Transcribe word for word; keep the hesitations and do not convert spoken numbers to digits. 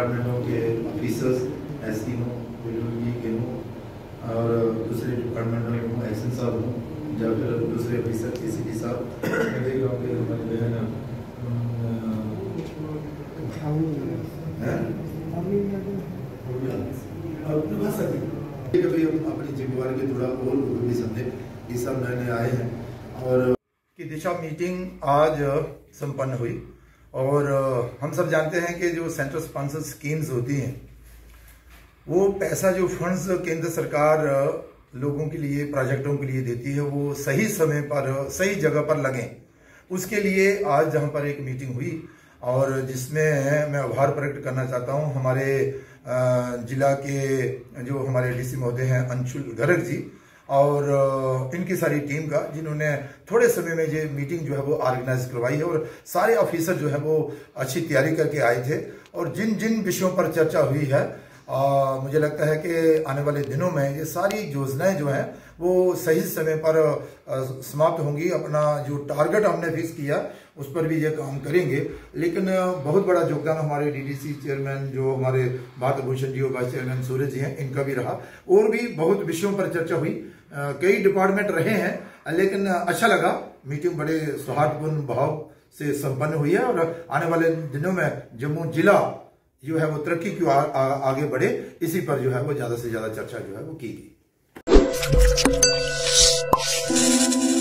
डिपार्टमेंटों के officers, S T हो, के हों और दूसरे डिपार्टमेंटों के हों, एक्शन साहब हों या फिर दूसरे ऑफिसर के सी डी साहब, मैं देख रहा हूँ कि हमारे बहन कभी हम अपनी जिम्मेवारी के थोड़ा और भी समझे, ये सब नए नए आए हैं और की दिशा मीटिंग आज संपन्न हुई। और हम सब जानते हैं कि जो सेंट्रल स्पॉन्सर स्कीम्स होती हैं वो पैसा जो फंड्स केंद्र सरकार लोगों के लिए, प्रोजेक्टों के लिए देती है वो सही समय पर सही जगह पर लगें, उसके लिए आज जहां पर एक मीटिंग हुई और जिसमें मैं आभार प्रकट करना चाहता हूं हमारे जिला के जो हमारे डीसी महोदय हैं अंशुल गर्ग जी और इनकी सारी टीम का, जिन्होंने थोड़े समय में ये मीटिंग जो है वो ऑर्गेनाइज करवाई है और सारे ऑफिसर जो है वो अच्छी तैयारी करके आए थे। और जिन जिन विषयों पर चर्चा हुई है आ, मुझे लगता है कि आने वाले दिनों में ये सारी योजनाएं जो हैं वो सही समय पर समाप्त होंगी। अपना जो टारगेट हमने फिक्स किया उस पर भी ये काम करेंगे। लेकिन बहुत बड़ा योगदान हमारे डीडीसी चेयरमैन जो हमारे भारत भूषण जी और वाइस चेयरमैन सूरज जी हैं, इनका भी रहा। और भी बहुत विषयों पर चर्चा हुई, कई डिपार्टमेंट रहे हैं, लेकिन अच्छा लगा। मीटिंग बड़े सौहार्दपूर्ण भाव से संपन्न हुई है और आने वाले दिनों में जम्मू जिला जो है वो तरक्की की आ, आ, आगे बढ़े, इसी पर जो है वो ज्यादा से ज्यादा चर्चा जो है वो की गई।